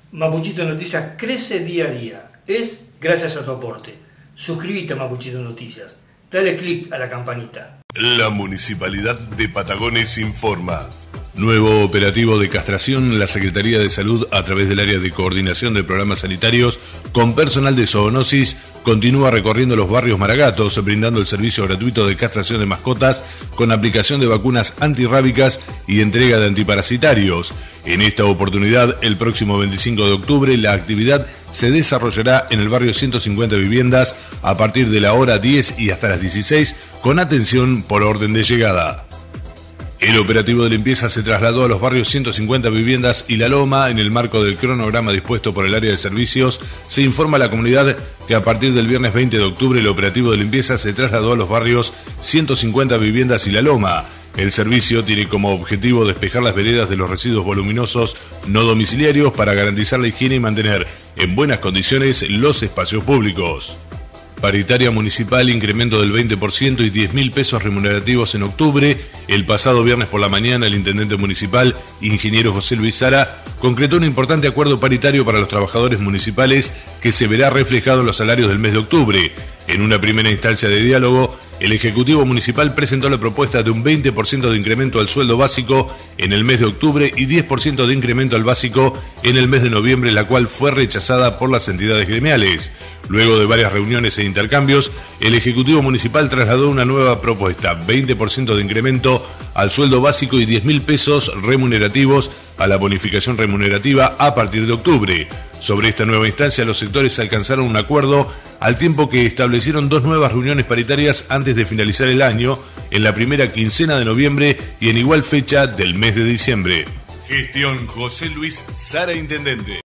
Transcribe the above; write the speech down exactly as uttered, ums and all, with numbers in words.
Mapuchito Noticias crece día a día. Es gracias a tu aporte. Suscríbete a Mapuchito Noticias. Dale clic a la campanita. La Municipalidad de Patagones informa. Nuevo operativo de castración. La Secretaría de Salud, a través del área de coordinación de programas sanitarios, con personal de zoonosis, continúa recorriendo los barrios Maragatos, brindando el servicio gratuito de castración de mascotas con aplicación de vacunas antirrábicas y entrega de antiparasitarios. En esta oportunidad, el próximo veinticinco de octubre, la actividad se desarrollará en el barrio ciento cincuenta Viviendas a partir de la hora diez y hasta las dieciséis, con atención por orden de llegada. El operativo de limpieza se trasladó a los barrios ciento cincuenta Viviendas y La Loma. En el marco del cronograma dispuesto por el área de servicios, se informa a la comunidad que a partir del viernes veinte de octubre el operativo de limpieza se trasladó a los barrios ciento cincuenta Viviendas y La Loma. El servicio tiene como objetivo despejar las veredas de los residuos voluminosos no domiciliarios para garantizar la higiene y mantener en buenas condiciones los espacios públicos. Paritaria municipal, incremento del veinte por ciento y diez mil pesos remunerativos en octubre. El pasado viernes por la mañana, el intendente municipal, ingeniero José Luis Sara, concretó un importante acuerdo paritario para los trabajadores municipales que se verá reflejado en los salarios del mes de octubre. En una primera instancia de diálogo, el Ejecutivo Municipal presentó la propuesta de un veinte por ciento de incremento al sueldo básico en el mes de octubre y diez por ciento de incremento al básico en el mes de noviembre, la cual fue rechazada por las entidades gremiales. Luego de varias reuniones e intercambios, el Ejecutivo Municipal trasladó una nueva propuesta, veinte por ciento de incremento al sueldo básico y diez mil pesos remunerativos a la bonificación remunerativa a partir de octubre. Sobre esta nueva instancia, los sectores alcanzaron un acuerdo al tiempo que establecieron dos nuevas reuniones paritarias antes de finalizar el año, en la primera quincena de noviembre y en igual fecha del mes de diciembre. Gestión José Luis Sara, intendente.